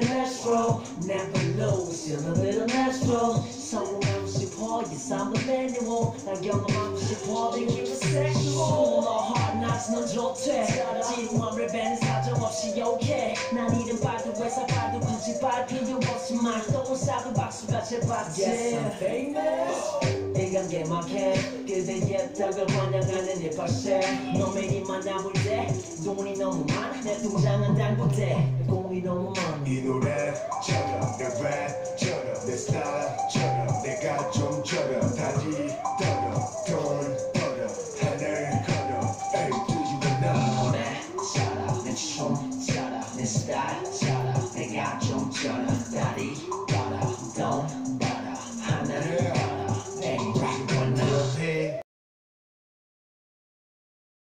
natural Never lose, you're a little natural 성공하고 싶어, yes I'm a manual 난 경험하고 싶어, they keep it sexual 너 hard knocks 넌 좋대 지루한 랩에는 사정없이 okay 난 이름 발도해서 발도 굳이 발 필요 없이 말똥을 싸도 박수가 제받지 Yes I'm famous 이건 개막해 그대의 덕을 환영하는 힙합새 너 매일 만나볼 때 돈이 너무 많아 내 통장은 당구대 공이 너무 많아 이 노래처럼 내 랩처럼 내 스타일처럼 내가 좀처럼 다지더라